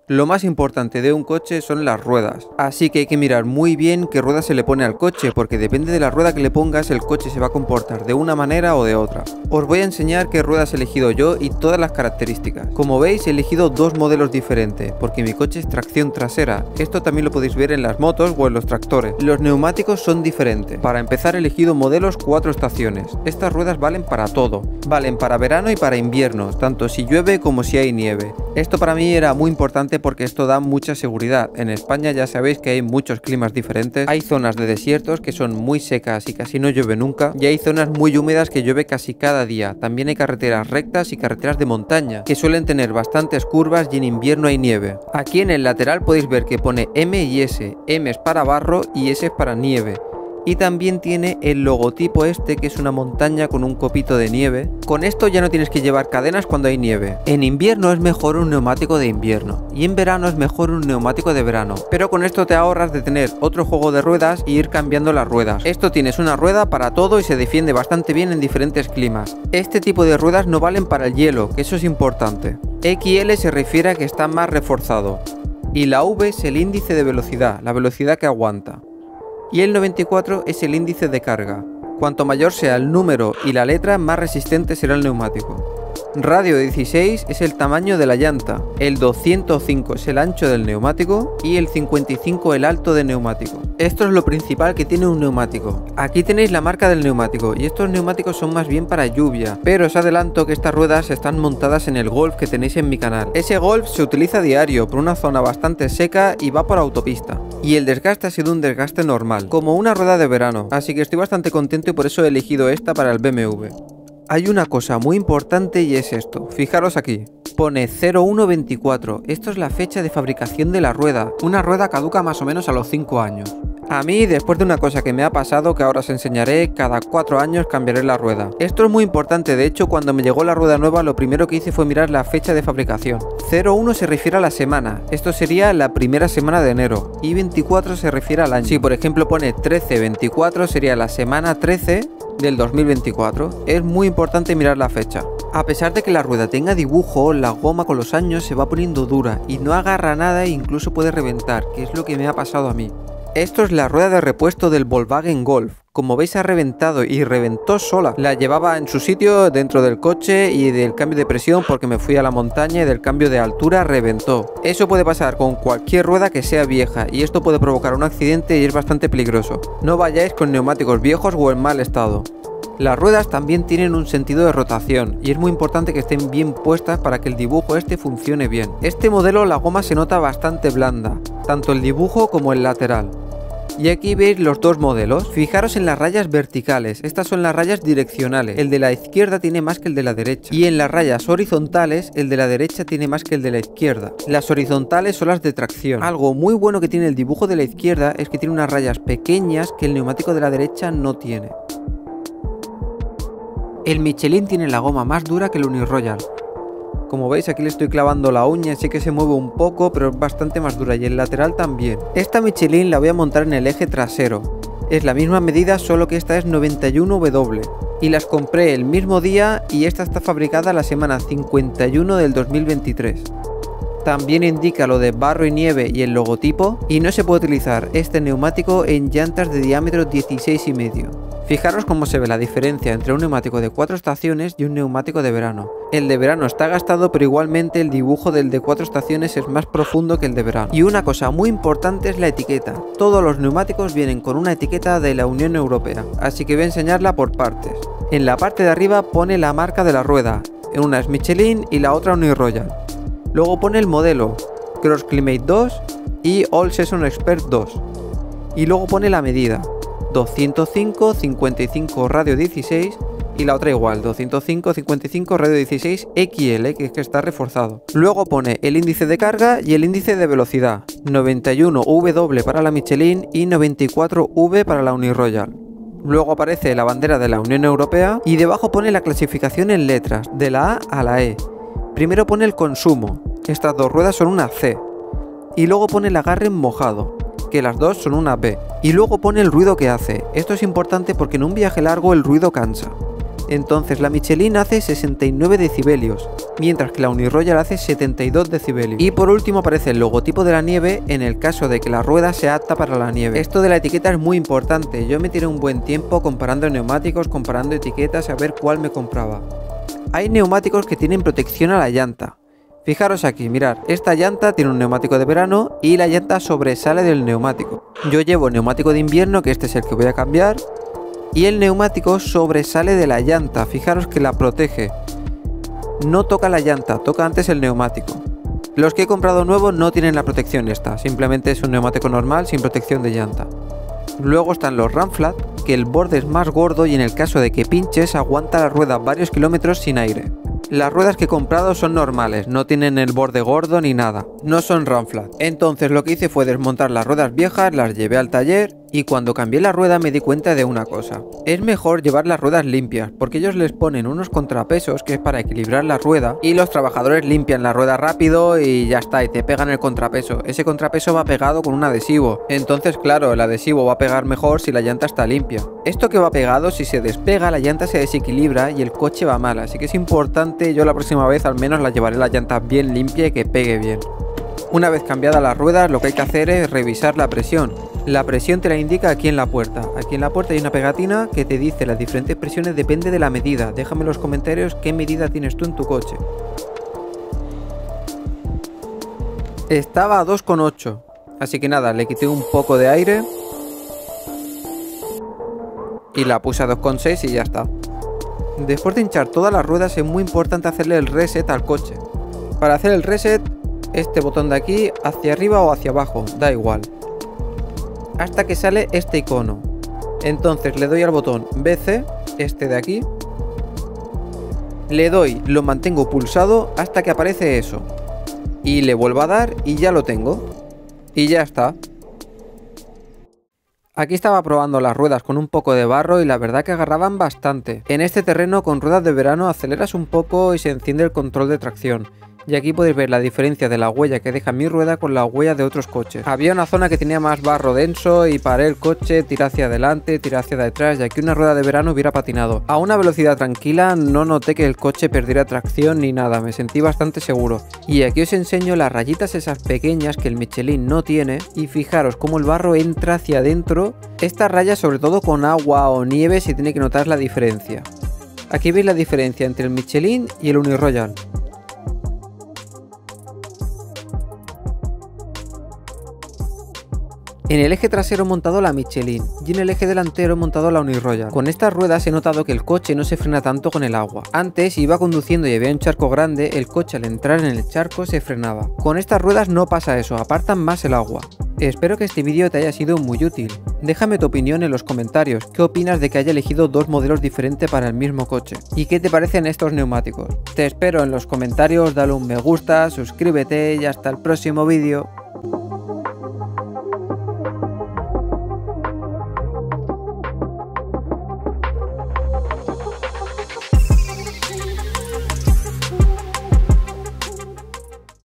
Lo más importante de un coche son las ruedas, así que hay que mirar muy bien qué rueda se le pone al coche, porque depende de la rueda que le pongas el coche se va a comportar de una manera o de otra. Os voy a enseñar qué ruedas he elegido yo y todas las características. Como veis he elegido dos modelos diferentes, porque mi coche es tracción trasera. Esto también lo podéis ver en las motos o en los tractores. Los neumáticos son diferentes. Para empezar he elegido modelos 4 estaciones. Estas ruedas valen para todo. Valen para verano y para invierno, tanto si llueve como si hay nieve. Esto para mí era muy importante porque esto da mucha seguridad. En España ya sabéis que hay muchos climas diferentes. Hay zonas de desiertos que son muy secas y casi no llueve nunca. Y hay zonas muy húmedas que llueve casi cada día. También hay carreteras rectas y carreteras de montaña, que suelen tener bastantes curvas y en invierno hay nieve. Aquí en el lateral podéis ver que pone M y S. M es para barro y S es para nieve. Y también tiene el logotipo este, que es una montaña con un copito de nieve. Con esto ya no tienes que llevar cadenas cuando hay nieve. En invierno es mejor un neumático de invierno y en verano es mejor un neumático de verano, pero con esto te ahorras de tener otro juego de ruedas e ir cambiando las ruedas. Esto tienes una rueda para todo y se defiende bastante bien en diferentes climas. Este tipo de ruedas no valen para el hielo, que eso es importante. XL se refiere a que está más reforzado y la V es el índice de velocidad, la velocidad que aguanta. Y el 94 es el índice de carga. Cuanto mayor sea el número y la letra, más resistente será el neumático. Radio 16 es el tamaño de la llanta, el 205 es el ancho del neumático y el 55 el alto del neumático. Esto es lo principal que tiene un neumático. Aquí tenéis la marca del neumático y estos neumáticos son más bien para lluvia, pero os adelanto que estas ruedas están montadas en el Golf que tenéis en mi canal. Ese Golf se utiliza a diario por una zona bastante seca y va por autopista. Y el desgaste ha sido un desgaste normal, como una rueda de verano, así que estoy bastante contento y por eso he elegido esta para el BMW. Hay una cosa muy importante y es esto, fijaros aquí, pone 0124, esto es la fecha de fabricación de la rueda, una rueda caduca más o menos a los 5 años. A mí, después de una cosa que me ha pasado, que ahora os enseñaré, cada 4 años cambiaré la rueda. Esto es muy importante, de hecho cuando me llegó la rueda nueva lo primero que hice fue mirar la fecha de fabricación. 01 se refiere a la semana, esto sería la primera semana de enero, y 24 se refiere al año. Si por ejemplo pone 13-24 sería la semana 13 del 2024. Es muy importante mirar la fecha. A pesar de que la rueda tenga dibujo, la goma con los años se va poniendo dura y no agarra nada e incluso puede reventar, que es lo que me ha pasado a mí. Esto es la rueda de repuesto del Volkswagen Golf. Como veis ha reventado y reventó sola. La llevaba en su sitio dentro del coche y del cambio de presión porque me fui a la montaña y del cambio de altura reventó. Eso puede pasar con cualquier rueda que sea vieja y esto puede provocar un accidente y es bastante peligroso. No vayáis con neumáticos viejos o en mal estado. Las ruedas también tienen un sentido de rotación y es muy importante que estén bien puestas para que el dibujo este funcione bien. Este modelo la goma se nota bastante blanda, tanto el dibujo como el lateral. Y aquí veis los dos modelos. Fijaros en las rayas verticales, estas son las rayas direccionales. El de la izquierda tiene más que el de la derecha. Y en las rayas horizontales, el de la derecha tiene más que el de la izquierda. Las horizontales son las de tracción. Algo muy bueno que tiene el dibujo de la izquierda es que tiene unas rayas pequeñas que el neumático de la derecha no tiene. El Michelin tiene la goma más dura que el Uniroyal. Como veis aquí le estoy clavando la uña, sí que se mueve un poco, pero es bastante más dura y el lateral también. Esta Michelin la voy a montar en el eje trasero. Es la misma medida, solo que esta es 91W. Y las compré el mismo día y esta está fabricada la semana 51 del 2023. También indica lo de barro y nieve y el logotipo, y no se puede utilizar este neumático en llantas de diámetro 16,5. Fijaros cómo se ve la diferencia entre un neumático de 4 estaciones y un neumático de verano. El de verano está gastado, pero igualmente el dibujo del de 4 estaciones es más profundo que el de verano. Y una cosa muy importante es la etiqueta. Todos los neumáticos vienen con una etiqueta de la Unión Europea, así que voy a enseñarla por partes. En la parte de arriba pone la marca de la rueda, una es Michelin y la otra Uniroyal. Luego pone el modelo, Cross Climate 2 y All Season Expert 2. Y luego pone la medida, 205, 55 radio 16 y la otra igual, 205, 55 radio 16 XL, que es que está reforzado. Luego pone el índice de carga y el índice de velocidad, 91W para la Michelin y 94V para la Uniroyal. Luego aparece la bandera de la Unión Europea y debajo pone la clasificación en letras, de la A a la E. Primero pone el consumo, estas dos ruedas son una C, y luego pone el agarre en mojado, que las dos son una B, y luego pone el ruido que hace. Esto es importante porque en un viaje largo el ruido cansa. Entonces la Michelin hace 69 decibelios, mientras que la Uniroyal hace 72 decibelios. Y por último aparece el logotipo de la nieve en el caso de que la rueda sea apta para la nieve. Esto de la etiqueta es muy importante, yo me tiré un buen tiempo comparando neumáticos, comparando etiquetas a ver cuál me compraba. Hay neumáticos que tienen protección a la llanta. Fijaros aquí, mirad, esta llanta tiene un neumático de verano y la llanta sobresale del neumático. Yo llevo neumático de invierno, que este es el que voy a cambiar, y el neumático sobresale de la llanta, fijaros que la protege. No toca la llanta, toca antes el neumático. Los que he comprado nuevos no tienen la protección esta, simplemente es un neumático normal sin protección de llanta. Luego están los Ramflat, que el borde es más gordo y en el caso de que pinches aguanta la rueda varios kilómetros sin aire. Las ruedas que he comprado son normales, no tienen el borde gordo ni nada, no son Ramflat. Entonces lo que hice fue desmontar las ruedas viejas, las llevé al taller y cuando cambié la rueda me di cuenta de una cosa. Es mejor llevar las ruedas limpias, porque ellos les ponen unos contrapesos que es para equilibrar la rueda y los trabajadores limpian la rueda rápido y ya está, y te pegan el contrapeso. Ese contrapeso va pegado con un adhesivo, entonces claro, el adhesivo va a pegar mejor si la llanta está limpia. Esto que va pegado, si se despega, la llanta se desequilibra y el coche va mal, así que es importante, yo la próxima vez al menos la llevaré la llanta bien limpia y que pegue bien. Una vez cambiadas las ruedas, lo que hay que hacer es revisar la presión. La presión te la indica aquí en la puerta. Aquí en la puerta hay una pegatina que te dice las diferentes presiones, depende de la medida. Déjame en los comentarios qué medida tienes tú en tu coche. Estaba a 2,8. Así que nada, le quité un poco de aire. Y la puse a 2,6 y ya está. Después de hinchar todas las ruedas es muy importante hacerle el reset al coche. Para hacer el reset, este botón de aquí, hacia arriba o hacia abajo, da igual. Hasta que sale este icono. Entonces le doy al botón BC, este de aquí. Le doy, lo mantengo pulsado hasta que aparece eso. Y le vuelvo a dar y ya lo tengo. Y ya está. Aquí estaba probando las ruedas con un poco de barro y la verdad que agarraban bastante. En este terreno con ruedas de verano aceleras un poco y se enciende el control de tracción. Y aquí podéis ver la diferencia de la huella que deja mi rueda con la huella de otros coches. Había una zona que tenía más barro denso y paré el coche, tiré hacia adelante, tiré hacia detrás y aquí una rueda de verano hubiera patinado. A una velocidad tranquila no noté que el coche perdiera tracción ni nada, me sentí bastante seguro. Y aquí os enseño las rayitas esas pequeñas que el Michelin no tiene y fijaros cómo el barro entra hacia adentro. Estas rayas sobre todo con agua o nieve se tiene que notar la diferencia. Aquí veis la diferencia entre el Michelin y el Uniroyal. En el eje trasero he montado la Michelin y en el eje delantero he montado la Uniroyal. Con estas ruedas he notado que el coche no se frena tanto con el agua. Antes iba conduciendo y había un charco grande, el coche al entrar en el charco se frenaba. Con estas ruedas no pasa eso, apartan más el agua. Espero que este vídeo te haya sido muy útil. Déjame tu opinión en los comentarios. ¿Qué opinas de que haya elegido dos modelos diferentes para el mismo coche? ¿Y qué te parecen estos neumáticos? Te espero en los comentarios, dale un me gusta, suscríbete y hasta el próximo vídeo.